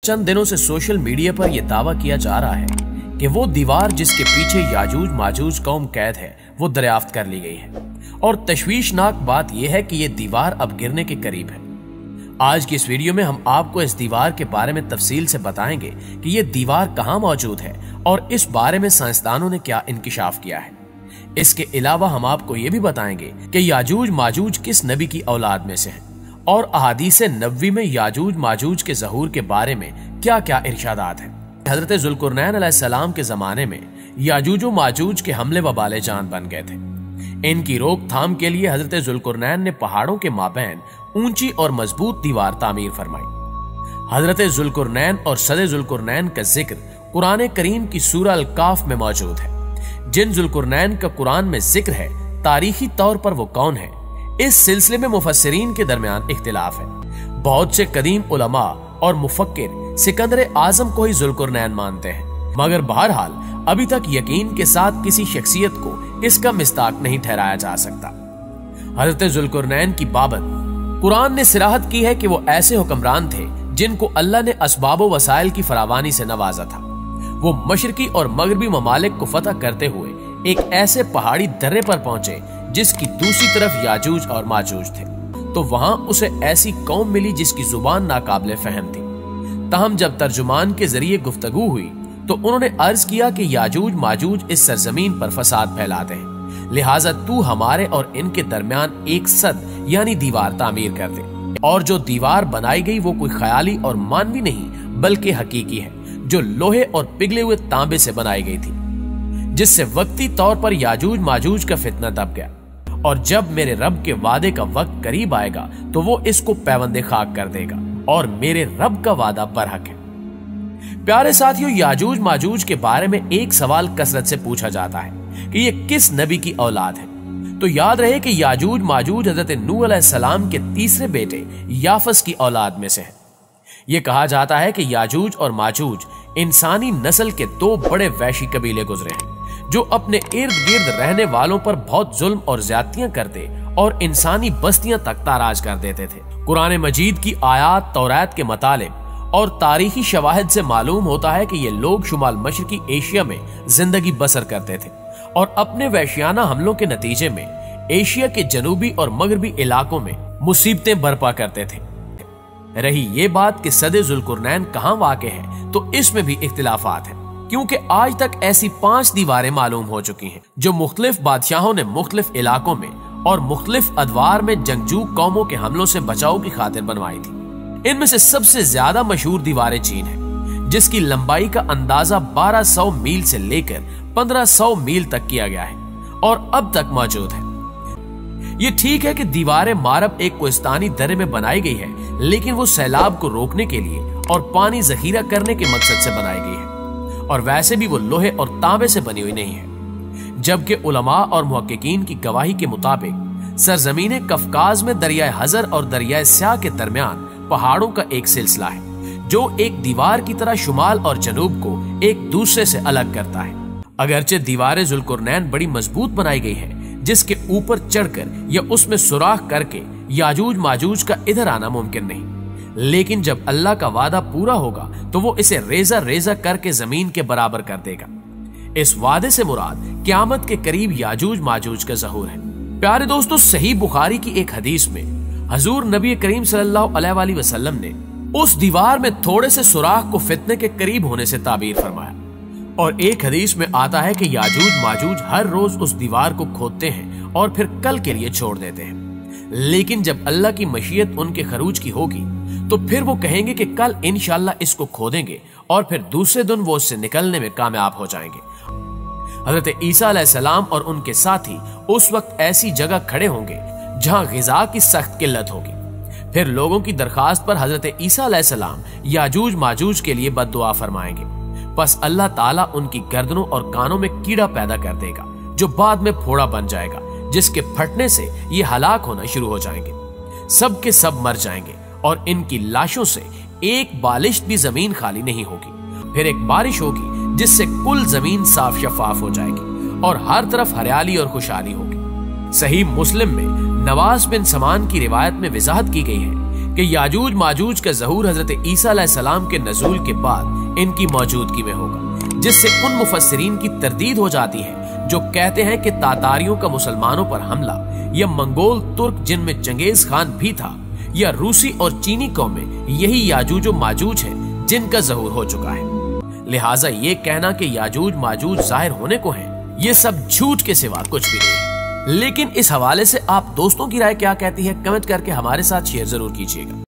चंद दिनों से social media पर यह दावा किया जा रहा है कि वो दीवार जिसके पीछे याजूज माजूज कौम कैद है वो दरियाफ्त कर ली गई है। और तशवीशनाक बात यह है कि यह दीवार अब गिरने के करीब है। आज की इस वीडियो में हम आपको इस दीवार के बारे में तफसील से बताएंगे कि यह दीवार कहां मौजूद है और इस बारे में साइंसदानों ने क्या इंकिशाफ किया है। इसके अलावा हम आपको यह भी बताएंगे कि याजूज माजूज किस नबी की औलाद में से हैं और अहादीसे नबवी में याजूज माजूज के ज़हूर के बारे में क्या क्या इरशादात हैं। हजरत जुल्कुरनैन अलैहिस्सलाम के जमाने में याजूज माजूज के हमले वबाले जान बन गए थे। इनकी रोकथाम के लिए हजरत जुल्कुरनैन ने पहाड़ों के माबैन ऊंची और मजबूत दीवार तामीर फरमाई। हजरत जुल्कुरनैन और सदे जुल्कुरनैन का जिक्र कुरान करीम की सूरह अल काफ में मौजूद है। जिन जुल्कुरनैन का कुरान में जिक्र है, तारीखी तौर पर वो कौन है, इस सिलसिले में मुफस्सिरीन के दरमियान इख्तिलाफ है। बहुत से कदीम उलमा और मुफक्किर सिकंदर आजम को ही जुल्कुरनैन मानते हैं, मगर बहरहाल अभी तक यकीन के साथ किसी शख्सियत को इसका मिस्ताक नहीं ठहराया जा सकता। हजरत जुल्कुरनैन की बाबत कुरान ने सिराहत की है कि वो ऐसे हुक्मरान थे जिनको अल्लाह ने असबाबो वसाइल की फरावानी से नवाजा था। वो मशरकी और मगरबी ममालिक को फतह करते हुए एक ऐसे पहाड़ी दर्रे पर पहुंचे जिसकी दूसरी तरफ याजूज और माजूज थे। तो वहां उसे ऐसी कौम मिली जिसकी जुबान नाकाबिले फहम थी। तहम जब तर्जुमान के जरिए गुफ्तगू हुई तो उन्होंने अर्ज किया कि याजूज माजूज इस सरजमीन पर फसाद फैलाते हैं, लिहाजा तू हमारे और इनके दरमियान एक सद यानी दीवार तामीर कर दे। और जो दीवार बनाई गई वो कोई ख्याली और मानवी नहीं बल्कि हकीकी है, जो लोहे और पिघले हुए तांबे से बनाई गई थी, जिससे वक्ती तौर पर याजूज माजूज का फितना दब गया। और जब मेरे रब के वादे का वक्त करीब आएगा तो वो इसको पैवंदे खाक कर देगा और मेरे रब का वादा बरहक है। प्यारे साथियों, याजूज माजूज के बारे में एक सवाल कसरत से पूछा जाता है कि ये किस नबी की औलाद है। तो याद रहे कि याजूज माजूज हजरत नूह अलैहिस्सलाम के तीसरे बेटे याफस की औलाद में से है। यह कहा जाता है कि याजूज और माजूज इंसानी नस्ल के दो बड़े वैशी कबीले गुजरे हैं जो अपने इर्द गिर्द रहने वालों पर बहुत जुल्म और ज्यादतियां करते और इंसानी बस्तियां तक ताराज कर देते थे। कुरान मजीद की आयात तौरात के मुतालिक और तारीखी शवाहिद से मालूम होता है कि ये लोग शुमाल मशरकी एशिया में जिंदगी बसर करते थे और अपने वैश्याना हमलों के नतीजे में एशिया के जनूबी और मगरबी इलाकों में मुसीबतें बर्पा करते थे। रही ये बात कि सदे जुल्कुरनैन कहां वाक़े है, तो इसमें भी इख्तिलाफात हैं, क्योंकि आज तक ऐसी 5 दीवारें मालूम हो चुकी हैं जो मुख्तलिफ बादशाहों ने मुख्तलिफ इलाकों में और मुख्तलिफ अदवार में जंगजू कौमों के हमलों से बचाव की खातिर बनवाई थी। इनमें से सबसे ज्यादा मशहूर दीवारें चीन है, जिसकी लंबाई का अंदाजा 1200 मील से लेकर 1500 मील तक किया गया है और अब तक मौजूद है। ये ठीक है कि दीवारें मारब एक कोहिस्तानी दर्रे में बनाई गई है, लेकिन वो सैलाब को रोकने के लिए और पानी जखीरा करने के मकसद से बनाई गई है और वैसे भी वो लोहे और तांबे से बनी हुई नहीं है। जबकि उलमा और मुहक्किकीन की गवाही के मुताबिक सरजमीन कफकाज में दरियाए हजर और दरियाए स्याह के दरमियान पहाड़ों का एक सिलसिला है जो एक दीवार की तरह शुमाल और जनूब को एक दूसरे से अलग करता है। अगरचे दीवारें जुल्कुरनैन बड़ी मजबूत बनाई गई है, जिसके ऊपर चढ़कर या उसमें सुराख करके याजूज माजूज का इधर आना मुमकिन नहीं, लेकिन जब अल्लाह का वादा पूरा होगा तो वो इसे रेजा रेजा करके जमीन के बराबर कर देगा। इस वादे से मुराद क़यामत के करीब याजूज माजूज का ज़हूर है। प्यारे दोस्तों, सही बुखारी की एक हदीस में हजूर नबी करीम सल्लल्लाहु अलैहि वसल्लम ने उस दीवार में थोड़े से सुराख को फितने के करीब होने से ताबीर फरमाया। और एक हदीस में आता है कि याजूज माजूज हर रोज उस दीवार को खोदते हैं और फिर कल के लिए छोड़ देते हैं, लेकिन जब अल्लाह की मशीयत उनके खरूज की होगी तो फिर वो कहेंगे कि कल इंशाअल्लाह इसको खोदेंगे और फिर दूसरे दिन वो उससे निकलने में कामयाब हो जाएंगे। हजरत ईसा अलैहिस्सलाम और उनके साथी उस वक्त ऐसी जगह खड़े होंगे जहां गिजा की सख्त किल्लत होगी। फिर लोगों की दरखास्त पर हजरत ईसा अलैहिस्सलाम याजूज माजूज के लिए बद्दुआ फरमाएंगे। बस अल्लाह ताला उनकी गर्दनों और कानों में कीड़ा पैदा कर देगा जो बाद में फोड़ा बन जाएगा, जिसके फटने से ये हलाक होना शुरू हो जाएंगे। सब के सब मर जाएंगे और इनकी लाशों से एक बालिश भी जमीन खाली नहीं होगी। फिर एक बारिश होगी जिससे कुल जमीन साफ शफाफ हो जाएगी और हर तरफ हरियाली और खुशहाली होगी। सही मुस्लिम में नवाज बिन समान की रिवायत में वजाहत की गई है कि याजूज माजूज का ज़हूर हजरत ईसा अलैहिस्सलाम के नज़ूल के बाद इनकी मौजूदगी में होगा, जिससे उन मुफस्सिरीन की तरदीद हो जाती है जो कहते हैं कि तातारियों का मुसलमानों पर हमला या मंगोल तुर्क जिनमें चंगेज खान भी था या रूसी और चीनी कौमें यही याजूज माजूज है जिनका ज़हूर हो चुका है। लिहाजा ये कहना कि याजूज माजूज जाहिर होने को है, ये सब झूठ के सिवा कुछ भी नहीं। लेकिन इस हवाले से आप दोस्तों की राय क्या कहती है, कमेंट करके हमारे साथ शेयर जरूर कीजिएगा।